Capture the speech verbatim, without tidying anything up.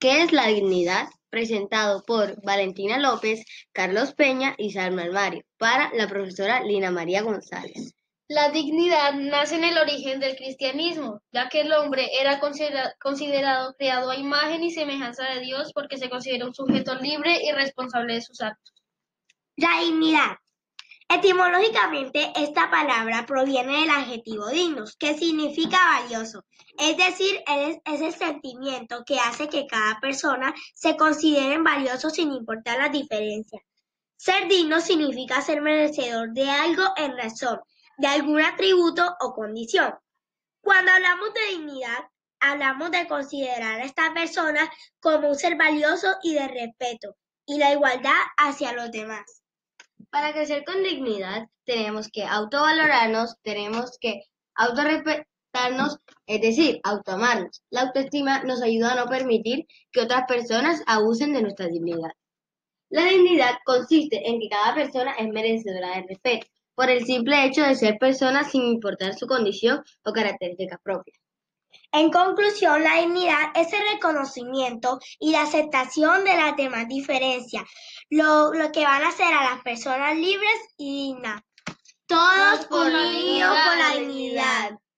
¿Qué es la dignidad? Presentado por Valentina López, Carlos Peña y Salma Almario, para la profesora Lina María González. La dignidad nace en el origen del cristianismo, ya que el hombre era considera- considerado creado a imagen y semejanza de Dios porque se considera un sujeto libre y responsable de sus actos. La dignidad. Etimológicamente, esta palabra proviene del adjetivo dignos, que significa valioso, es decir, es, es el sentimiento que hace que cada persona se considere valioso sin importar las diferencias. Ser digno significa ser merecedor de algo en razón, de algún atributo o condición. Cuando hablamos de dignidad, hablamos de considerar a esta persona como un ser valioso y de respeto, y la igualdad hacia los demás. Para crecer con dignidad tenemos que autovalorarnos, tenemos que autorrespetarnos, es decir, autoamarnos. La autoestima nos ayuda a no permitir que otras personas abusen de nuestra dignidad. La dignidad consiste en que cada persona es merecedora de respeto, por el simple hecho de ser persona sin importar su condición o características propias. En conclusión, la dignidad es el reconocimiento y la aceptación de las demás diferencias, lo, lo que van a hacer a las personas libres y dignas. Todos por la unidos por la dignidad. dignidad.